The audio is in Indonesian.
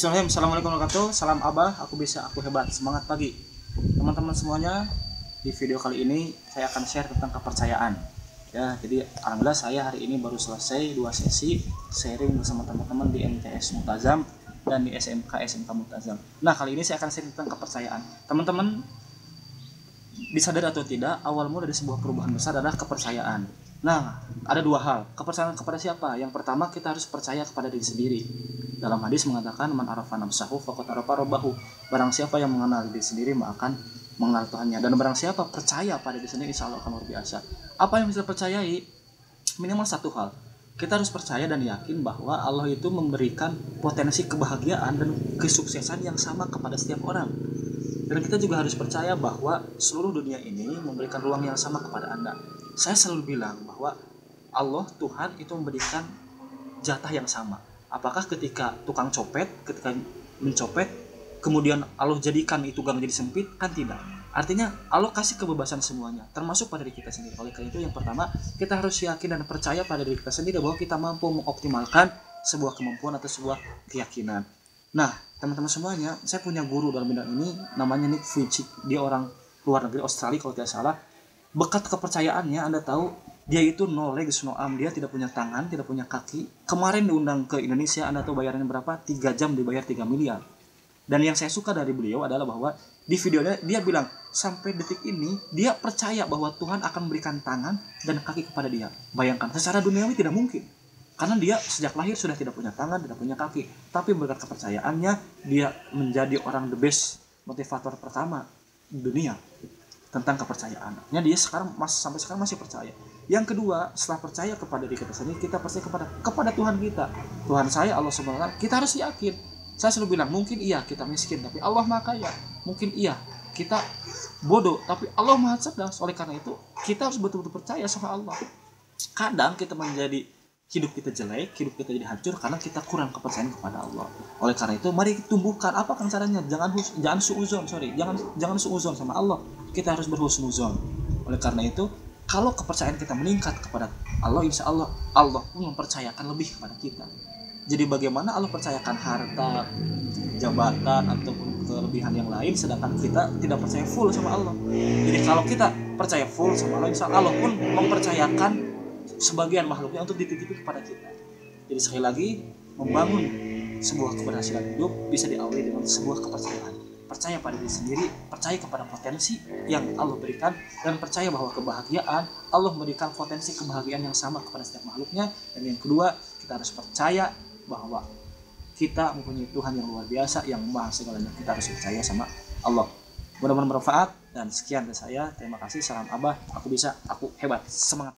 Bismillahirrahmanirrahim. Assalamualaikum warahmatullahi wabarakatuh. Salam Abah, aku bisa, aku hebat. Semangat pagi. Teman-teman semuanya, di video kali ini saya akan share tentang kepercayaan. Ya, jadi alhamdulillah saya hari ini baru selesai 2 sesi sharing bersama teman-teman di MTS Multazam dan di SMK Multazam. Nah, kali ini saya akan share tentang kepercayaan. Teman-teman disadari atau tidak, awal mula dari sebuah perubahan besar adalah kepercayaan. Nah, ada dua hal. Kepercayaan kepada siapa? Yang pertama, kita harus percaya kepada diri sendiri. Dalam hadis mengatakan, man arafa nafsahu faqad arafa rabbahu. Barang siapa yang mengenal diri sendiri, maka akan mengenal Tuhannya. Dan barang siapa percaya pada diri sendiri, insya Allah akan luar biasa. Apa yang bisa percayai? Minimal satu hal. Kita harus percaya dan yakin bahwa Allah itu memberikan potensi kebahagiaan dan kesuksesan yang sama kepada setiap orang. Dan kita juga harus percaya bahwa seluruh dunia ini memberikan ruang yang sama kepada Anda. Saya selalu bilang bahwa Allah, Tuhan itu memberikan jatah yang sama. Apakah ketika tukang copet, ketika mencopet, kemudian Allah jadikan itu gang jadi sempit? Kan tidak. Artinya Allah kasih kebebasan semuanya, termasuk pada diri kita sendiri. Oleh karena itu yang pertama, kita harus yakin dan percaya pada diri kita sendiri bahwa kita mampu mengoptimalkan sebuah kemampuan atau sebuah keyakinan. Nah, teman-teman semuanya, saya punya guru dalam bidang ini, namanya Nick Vujicic. Dia orang luar negeri, Australia kalau tidak salah. Bekat kepercayaannya, Anda tahu, dia itu no legs, no arm. Dia tidak punya tangan, tidak punya kaki. Kemarin diundang ke Indonesia, Anda tahu bayarannya berapa? 3 jam dibayar 3 miliar. Dan yang saya suka dari beliau adalah bahwa di videonya dia bilang, sampai detik ini, dia percaya bahwa Tuhan akan memberikan tangan dan kaki kepada dia. Bayangkan, secara duniawi tidak mungkin. Karena dia sejak lahir sudah tidak punya tangan, tidak punya kaki. Tapi berkat kepercayaannya, dia menjadi orang the best motivator pertama di dunia tentang kepercayaan. Dia sekarang sampai sekarang masih percaya. Yang kedua, setelah percaya kepada diri kita sendiri, kita percaya kepada Tuhan kita. Tuhan saya, Allah SWT, kita harus yakin. Saya selalu bilang, mungkin iya kita miskin, tapi Allah Maha Kaya. Mungkin iya kita bodoh, tapi Allah Maha Cerdas. Oleh karena itu, kita harus betul-betul percaya sama Allah. Kadang kita menjadi hidup kita jelek, hidup kita jadi hancur karena kita kurang kepercayaan kepada Allah. Oleh karena itu, mari tumbuhkan. Apa kan caranya? Jangan suuzon sama Allah. Kita harus berhusnuzon. Oleh karena itu, kalau kepercayaan kita meningkat kepada Allah, insya Allah Allah pun mempercayakan lebih kepada kita. Jadi bagaimana Allah percayakan harta, jabatan, ataupun kelebihan yang lain, sedangkan kita tidak percaya full sama Allah. Jadi kalau kita percaya full sama Allah, insya Allah pun mempercayakan sebagian makhluknya untuk dititipi kepada kita. Jadi sekali lagi, membangun sebuah keberhasilan hidup bisa diawali dengan sebuah kepercayaan. Percaya pada diri sendiri, percaya kepada potensi yang Allah berikan, dan percaya bahwa kebahagiaan Allah memberikan potensi kebahagiaan yang sama kepada setiap makhluknya. Dan yang kedua, kita harus percaya bahwa kita mempunyai Tuhan yang luar biasa, yang maha segalanya. Kita harus percaya sama Allah. Mudah-mudahan bermanfaat, dan sekian dari saya. Terima kasih. Salam Abah, aku bisa, aku hebat. Semangat.